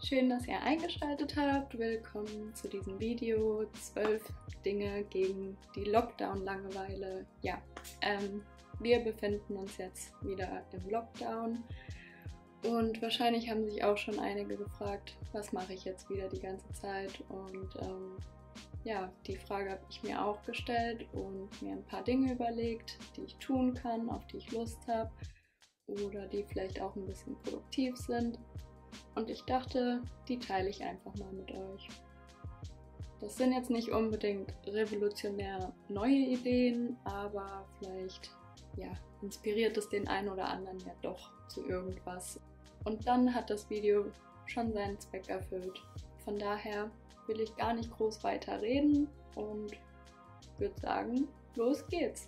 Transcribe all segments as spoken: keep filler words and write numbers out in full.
Schön, dass ihr eingeschaltet habt. Willkommen zu diesem Video. zwölf Dinge gegen die Lockdown-Langeweile. Ja, ähm, wir befinden uns jetzt wieder im Lockdown und wahrscheinlich haben sich auch schon einige gefragt, was mache ich jetzt wieder die ganze Zeit? Und ähm, ja, die Frage habe ich mir auch gestellt und mir ein paar Dinge überlegt, die ich tun kann, auf die ich Lust habe oder die vielleicht auch ein bisschen produktiv sind. Und ich dachte, die teile ich einfach mal mit euch. Das sind jetzt nicht unbedingt revolutionär neue Ideen, aber vielleicht ja, inspiriert es den einen oder anderen ja doch zu irgendwas. Und dann hat das Video schon seinen Zweck erfüllt. Von daher will ich gar nicht groß weiter reden und würde sagen, los geht's!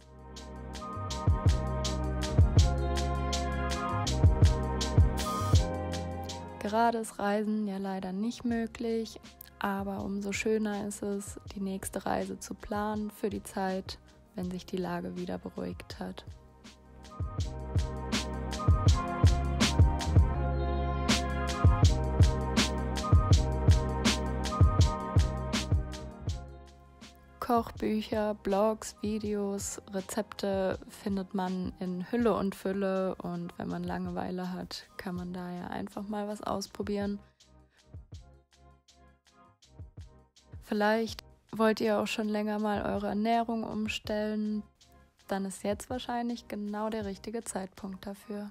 Gerade ist Reisen ja leider nicht möglich, aber umso schöner ist es, die nächste Reise zu planen für die Zeit, wenn sich die Lage wieder beruhigt hat. Kochbücher, Blogs, Videos, Rezepte findet man in Hülle und Fülle und wenn man Langeweile hat, kann man da ja einfach mal was ausprobieren. Vielleicht wollt ihr auch schon länger mal eure Ernährung umstellen, dann ist jetzt wahrscheinlich genau der richtige Zeitpunkt dafür.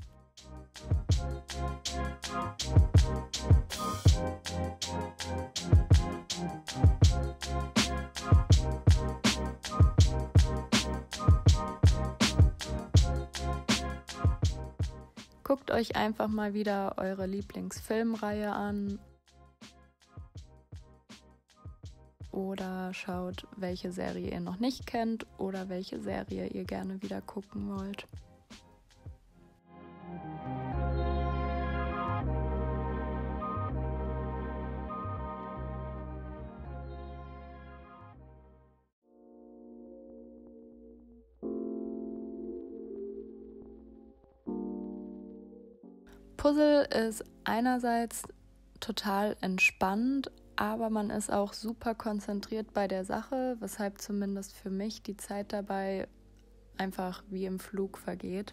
Guckt euch einfach mal wieder eure Lieblingsfilmreihe an oder schaut, welche Serie ihr noch nicht kennt oder welche Serie ihr gerne wieder gucken wollt. Puzzle ist einerseits total entspannt, aber man ist auch super konzentriert bei der Sache, weshalb zumindest für mich die Zeit dabei einfach wie im Flug vergeht.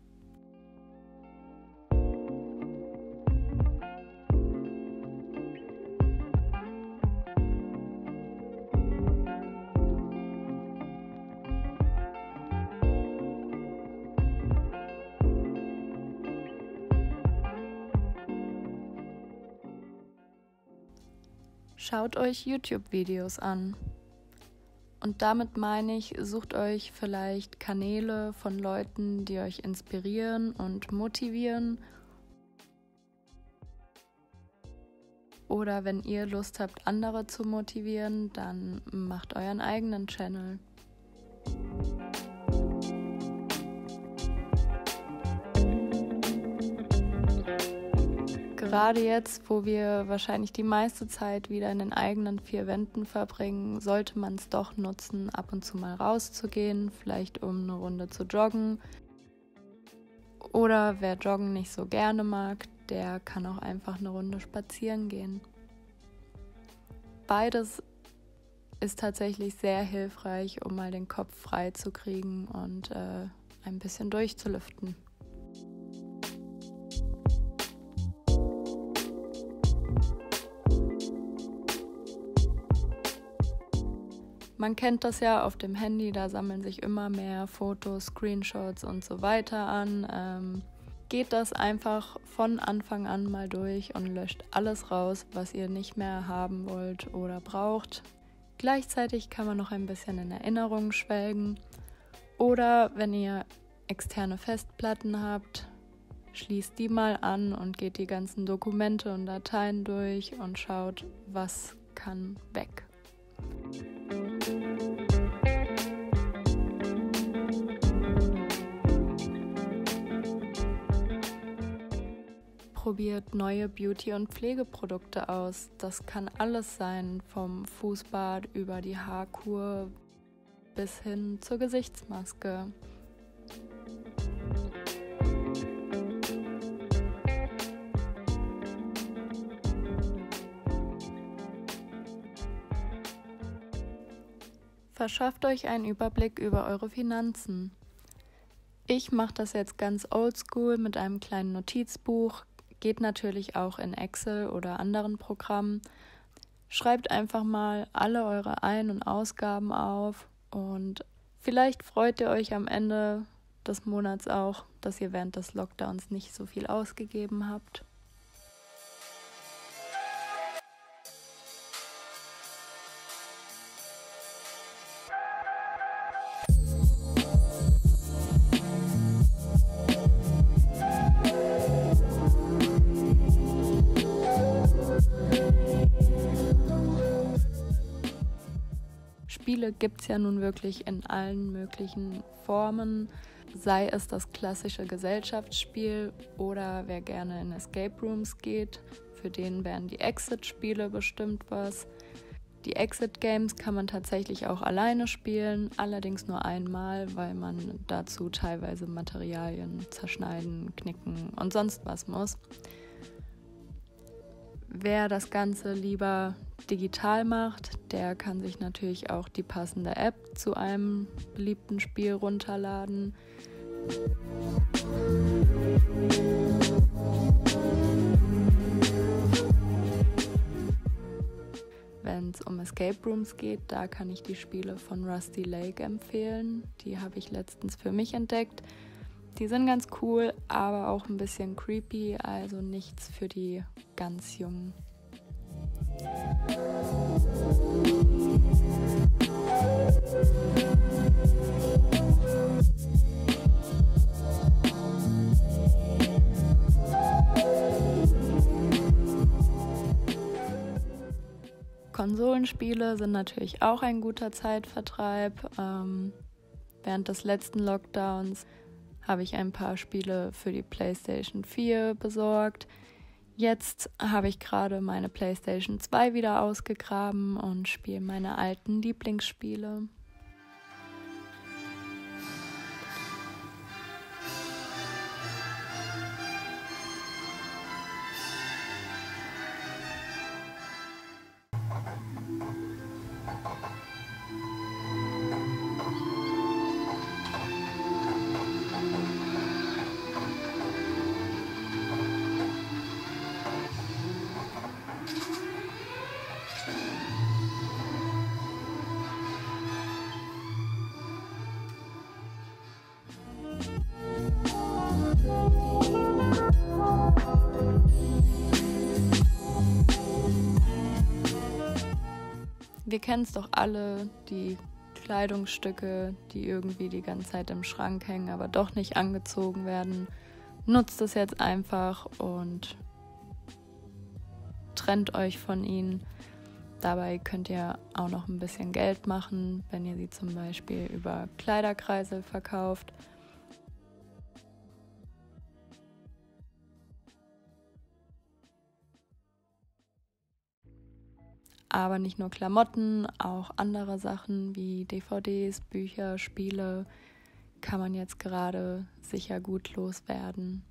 Schaut euch YouTube-Videos an. Und damit meine ich, sucht euch vielleicht Kanäle von Leuten, die euch inspirieren und motivieren. Oder wenn ihr Lust habt, andere zu motivieren, dann macht euren eigenen Channel. Gerade jetzt, wo wir wahrscheinlich die meiste Zeit wieder in den eigenen vier Wänden verbringen, sollte man es doch nutzen, ab und zu mal rauszugehen, vielleicht um eine Runde zu joggen. Oder wer Joggen nicht so gerne mag, der kann auch einfach eine Runde spazieren gehen. Beides ist tatsächlich sehr hilfreich, um mal den Kopf frei zu kriegen und äh, ein bisschen durchzulüften. Man kennt das ja auf dem Handy, da sammeln sich immer mehr Fotos, Screenshots und so weiter an. Ähm, geht das einfach von Anfang an mal durch und löscht alles raus, was ihr nicht mehr haben wollt oder braucht. Gleichzeitig kann man noch ein bisschen in Erinnerungen schwelgen. Oder wenn ihr externe Festplatten habt, schließt die mal an und geht die ganzen Dokumente und Dateien durch und schaut, was kann weg. Probiert neue Beauty- und Pflegeprodukte aus. Das kann alles sein, vom Fußbad über die Haarkur bis hin zur Gesichtsmaske. Verschafft euch einen Überblick über eure Finanzen. Ich mache das jetzt ganz oldschool mit einem kleinen Notizbuch, geht natürlich auch in Excel oder anderen Programmen. Schreibt einfach mal alle eure Ein- und Ausgaben auf und vielleicht freut ihr euch am Ende des Monats auch, dass ihr während des Lockdowns nicht so viel ausgegeben habt. Spiele gibt es ja nun wirklich in allen möglichen Formen, sei es das klassische Gesellschaftsspiel oder wer gerne in Escape Rooms geht, für den wären die Exit-Spiele bestimmt was. Die Exit-Games kann man tatsächlich auch alleine spielen, allerdings nur einmal, weil man dazu teilweise Materialien zerschneiden, knicken und sonst was muss. Wer das Ganze lieber digital macht, der kann sich natürlich auch die passende App zu einem beliebten Spiel runterladen. Wenn es um Escape Rooms geht, da kann ich die Spiele von Rusty Lake empfehlen. Die habe ich letztens für mich entdeckt. Die sind ganz cool, aber auch ein bisschen creepy, also nichts für die ganz Jungen. Konsolenspiele sind natürlich auch ein guter Zeitvertreib. Ähm, während des letzten Lockdowns habe ich ein paar Spiele für die PlayStation vier besorgt. Jetzt habe ich gerade meine PlayStation zwei wieder ausgegraben und spiele meine alten Lieblingsspiele. Wir kennen es doch alle, die Kleidungsstücke, die irgendwie die ganze Zeit im Schrank hängen, aber doch nicht angezogen werden. Nutzt es jetzt einfach und trennt euch von ihnen. Dabei könnt ihr auch noch ein bisschen Geld machen, wenn ihr sie zum Beispiel über Kleiderkreisel verkauft. Aber nicht nur Klamotten, auch andere Sachen wie D V Ds, Bücher, Spiele kann man jetzt gerade sicher gut loswerden.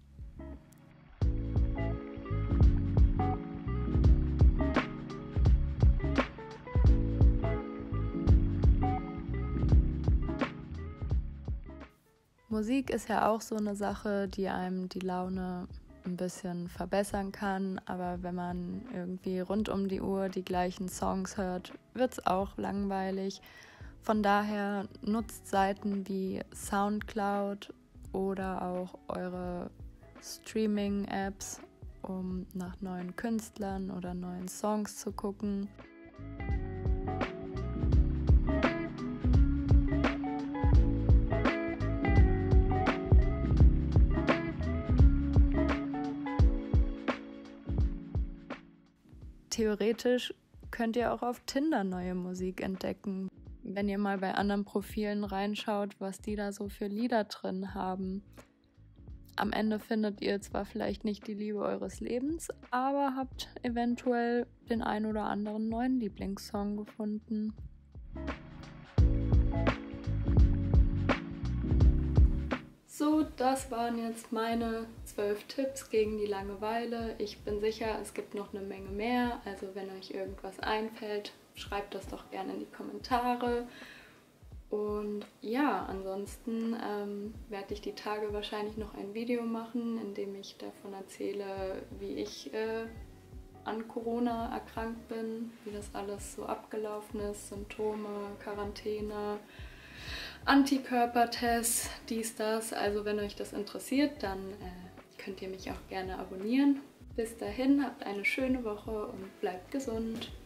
Musik ist ja auch so eine Sache, die einem die Laune ein bisschen verbessern kann, aber wenn man irgendwie rund um die Uhr die gleichen Songs hört, wird es auch langweilig. Von daher nutzt Seiten wie Soundcloud oder auch eure Streaming-Apps, um nach neuen Künstlern oder neuen Songs zu gucken. Theoretisch könnt ihr auch auf Tinder neue Musik entdecken, wenn ihr mal bei anderen Profilen reinschaut, was die da so für Lieder drin haben. Am Ende findet ihr zwar vielleicht nicht die Liebe eures Lebens, aber habt eventuell den ein oder anderen neuen Lieblingssong gefunden. So, das waren jetzt meine zwölf Tipps gegen die Langeweile. Ich bin sicher, es gibt noch eine Menge mehr. Also wenn euch irgendwas einfällt, schreibt das doch gerne in die Kommentare. Und ja, ansonsten ähm, werde ich die Tage wahrscheinlich noch ein Video machen, in dem ich davon erzähle, wie ich äh, an Corona erkrankt bin, wie das alles so abgelaufen ist, Symptome, Quarantäne, Antikörpertests, dies, das. Also wenn euch das interessiert, dann äh, könnt ihr mich auch gerne abonnieren. Bis dahin, habt eine schöne Woche und bleibt gesund.